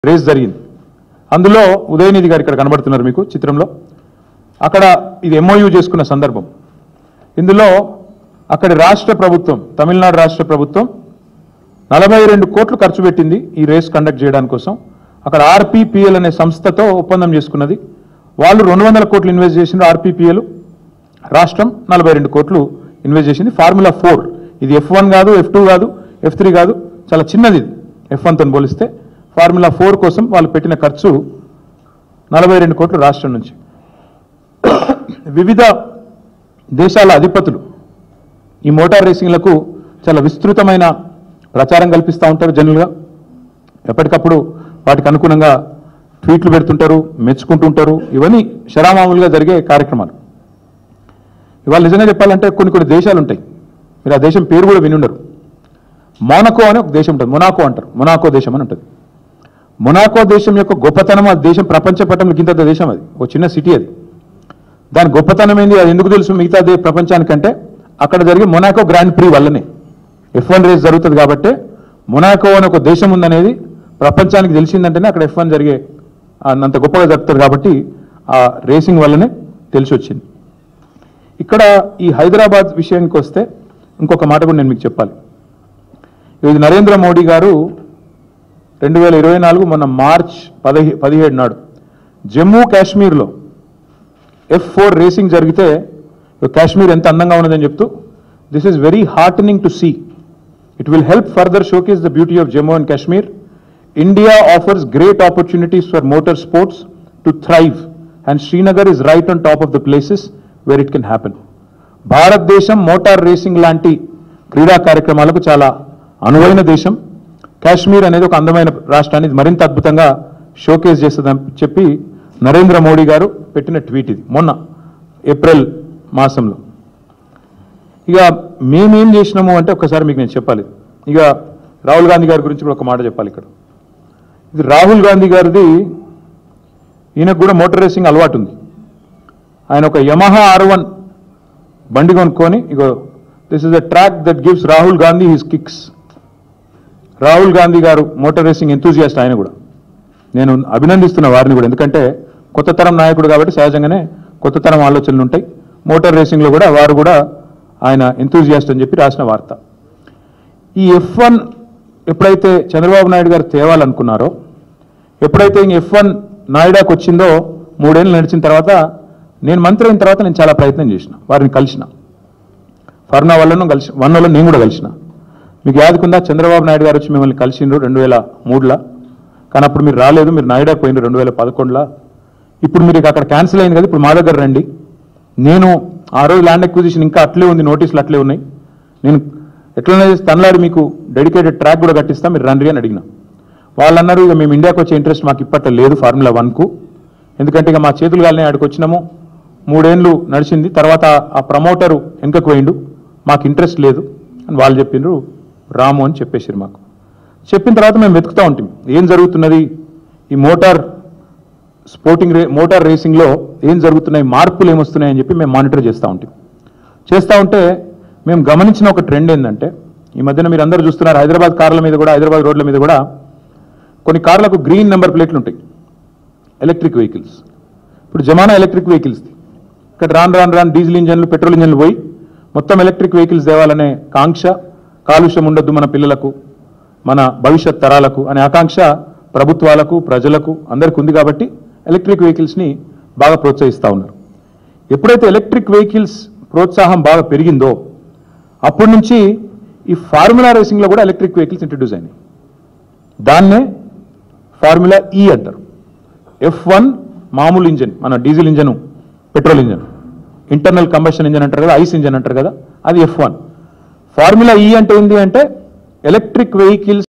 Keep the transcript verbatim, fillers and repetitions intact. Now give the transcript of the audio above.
Race జరిగింది. అందులో ఉదయనిధి గారు ఇక్కడ కనబడుతున్నారు మీకు చిత్రంలో. అక్కడ ఇది ఎంఓయూ చేసుకున్న సందర్భం. ఇందులో అక్కడి రాష్ట్ర ప్రభుత్వం, తమిళనాడు రాష్ట్ర ప్రభుత్వం నలభై రెండు కోట్లు ఖర్చు పెట్టింది ఈ రేస్ కండక్ట్ చేయడానికి కోసం. అక్కడ ఆర్పీపీఎల్ అనే సంస్థతో ఒప్పందం చేసుకున్నది. వాళ్ళు రెండు వందల కోట్లు ఇన్వెస్ట్ చేసింది. ఆర్పీపీఎల్ రాష్ట్రం నలభై రెండు కోట్లు ఇన్వెస్ట్ చేసింది. ఫార్ములా ఫోర్ ఇది ఎఫ్ వన్ కాదు, ఎఫ్ టూ కాదు, ఎఫ్ త్రీ కాదు, చాలా చిన్నది ఇది ఎఫ్ వన్తో పోలిస్తే. ఫార్ములా ఫోర్ కోసం వాళ్ళు పెట్టిన ఖర్చు నలభై రెండు కోట్లు రాష్ట్రం నుంచి. వివిధ దేశాల అధిపతులు ఈ మోటార్ రేసింగ్లకు చాలా విస్తృతమైన ప్రచారం కల్పిస్తూ ఉంటారు. జనరల్గా ఎప్పటికప్పుడు వాటికి అనుగుణంగా ట్వీట్లు పెడుతుంటారు, మెచ్చుకుంటుంటారు. ఇవన్నీ శరామామూలుగా జరిగే కార్యక్రమాలు. ఇవాళ నిజంగా చెప్పాలంటే కొన్ని కొన్ని దేశాలు ఉంటాయి, మీరు ఆ దేశం పేరు కూడా వినుండరు. మోనాకో అని ఒక దేశం ఉంటుంది, మొనాకో అంటారు. మొనాకో దేశం అని ఉంటుంది. మొనాకో దేశం యొక్క గొప్పతనం, ఆ దేశం ప్రపంచ పటంలో ఇంత దేశం, అది ఒక చిన్న సిటీ. అది దాని గొప్పతనం ఏంది, అది ఎందుకు తెలుసు మిగతా దే ప్రపంచానికంటే అక్కడ జరిగే మొనాకో గ్రాండ్ ప్రీ వల్లనే. ఎఫ్ వన్ రేస్ జరుగుతుంది కాబట్టి మొనాకో అని ఒక దేశం ఉందనేది ప్రపంచానికి తెలిసిందంటేనే అక్కడ ఎఫ్ వన్ జరిగే అంత గొప్పగా జరుగుతుంది కాబట్టి ఆ రేసింగ్ వల్లనే తెలిసి వచ్చింది. ఇక్కడ ఈ హైదరాబాద్ విషయానికి వస్తే ఇంకొక మాట కూడా నేను మీకు చెప్పాలి. ఇది నరేంద్ర మోడీ గారు రెండు వేల ఇరవై నాలుగు మొన్న మార్చ్ పదిహే పదిహేడు నాడు జమ్మూ కాశ్మీర్లో ఎఫ్ ఫోర్ రేసింగ్ జరిగితే కాశ్మీర్ ఎంత అందంగా ఉన్నదని చెప్తూ, this is very heartening to see. It will help further showcase the beauty of Jammu and Kashmir. India offers great opportunities for motor sports to thrive and Srinagar is right on top of the places where it can happen. భారతదేశం motor racing లాంటి క్రీడా కార్యక్రమాలకు చాలా అనువైన దేశం. కాశ్మీర్ అనేది ఒక అందమైన రాష్ట్రాన్ని మరింత అద్భుతంగా షోకేస్ చేస్తుందని చెప్పి నరేంద్ర మోడీ గారు పెట్టిన ట్వీట్ ఇది మొన్న ఏప్రిల్ మాసంలో. ఇక మేమేం చేసినాము అంటే ఒక్కసారి మీకు నేను చెప్పాలి. ఇక రాహుల్ గాంధీ గారి గురించి కూడా ఒక మాట చెప్పాలి. ఇక్కడ ఇది రాహుల్ గాంధీ గారిది, ఈయనకు కూడా మోటార్ రేసింగ్ అలవాటు ఉంది. ఆయన ఒక యమహా ఆర్ వన్ బండి కొనుక్కొని, ఇగో this is the track that gives Rahul Gandhi his kicks. Rahul Gandhi గారు మోటార్ రేసింగ్ ఎంతూజియాస్ట్. ఆయన కూడా నేను అభినందిస్తున్న వారిని కూడా, ఎందుకంటే కొత్త తరం నాయకుడు కాబట్టి సహజంగానే కొత్త తరం ఆలోచనలు ఉంటాయి. మోటార్ రేసింగ్లో కూడా వారు కూడా ఆయన ఎంతూజియాస్ట్ అని చెప్పి రాసిన వార్త. ఈ ఎఫ్ వన్ ఎప్పుడైతే చంద్రబాబు నాయుడు గారు తేవాలనుకున్నారో, ఎప్పుడైతే ఇంక ఎఫ్ వన్ నాయుడాకు వచ్చిందో, మూడేళ్ళు నడిచిన తర్వాత నేను మంత్రి అయిన తర్వాత నేను చాలా ప్రయత్నం చేసిన, వారిని కలిసిన. ఫర్నా వాళ్ళను కలిసి వన్ వాళ్ళని నేను కూడా కలిసిన. మీకు యాదకుందా, చంద్రబాబు నాయుడు గారు వచ్చి మిమ్మల్ని కలిసిండ్రు రెండు వేల మూడులో, కానీ అప్పుడు మీరు రాలేదు, మీరు నాయుడాకు పోయిండ్రు రెండు వేల పదకొండులో. ఇప్పుడు మీరు అక్కడ క్యాన్సిల్ అయింది కదా, ఇప్పుడు మా దగ్గర రండి. నేను ఆ రోజు ల్యాండ్ ఎక్విజిషన్ ఇంకా అట్లే ఉంది, నోటీసులు అట్లే ఉన్నాయి. నేను ఎట్లనే తనలాడి మీకు డెడికేటెడ్ ట్రాక్ కూడా కట్టిస్తా, మీరు రండి అని అడిగిన. వాళ్ళు అన్నారు, ఇక మేము ఇండియాకి వచ్చే ఇంట్రెస్ట్ మాకు ఇప్పట్లో లేదు ఫార్ములా వన్కు, ఎందుకంటే ఇక మా చేతులు గాలినే ఆడికి వచ్చినాము, మూడేళ్ళు నడిచింది, తర్వాత ఆ ప్రమోటరు వెనుకకు పోయిండు, మాకు ఇంట్రెస్ట్ లేదు అని వాళ్ళు చెప్పిండ్రు. రాము అని చెప్పేసారు మాకు. చెప్పిన తర్వాత మేము వెతుకుతూ ఉంటాం ఏం జరుగుతున్నది, ఈ మోటార్ స్పోర్టింగ్ రే మోటార్ రేసింగ్లో ఏం జరుగుతున్నాయి, మార్పులు ఏమొస్తున్నాయని చెప్పి మేము మానిటర్ చేస్తూ ఉంటాం. చేస్తూ ఉంటే మేము గమనించిన ఒక ట్రెండ్ ఏంటంటే, ఈ మధ్యన మీరు అందరూ చూస్తున్నారు హైదరాబాద్ కార్ల మీద కూడా, హైదరాబాద్ రోడ్ల మీద కూడా కొన్ని కార్లకు గ్రీన్ నెంబర్ ప్లేట్లు ఉంటాయి, ఎలక్ట్రిక్ వెహికల్స్. ఇప్పుడు జమానా ఎలక్ట్రిక్ వెహికల్స్. ఇక్కడ రాను రాను రాను డీజిల్ ఇంజన్లు, పెట్రోల్ ఇంజన్లు పోయి మొత్తం ఎలక్ట్రిక్ వెహికల్స్ తేవాలనే కాంక్ష, కాలుష్యం ఉండొద్దు మన పిల్లలకు, మన భవిష్యత్ తరాలకు అనే ఆకాంక్ష ప్రభుత్వాలకు, ప్రజలకు అందరికీ ఉంది కాబట్టి ఎలక్ట్రిక్ వెహికల్స్ని బాగా ప్రోత్సహిస్తూ ఉన్నారు. ఎప్పుడైతే ఎలక్ట్రిక్ వెహికల్స్ ప్రోత్సాహం బాగా పెరిగిందో అప్పటి నుంచి ఈ ఫార్ములా రేసింగ్లో కూడా ఎలక్ట్రిక్ వెహికల్స్ ఇంట్రడ్యూస్ అయినాయి. దాన్నే ఫార్ములా ఈ అంటారు. ఎఫ్ వన్ మామూలు ఇంజన్, మన diesel engine, petrol engine, internal combustion engine అంటారు కదా, ఐస్ ఇంజన్ అంటారు కదా, అది ఎఫ్ వన్. ఫార్ములా ఈ అంటే ఏంటి అంటే ఎలక్ట్రిక్ వెహికల్స్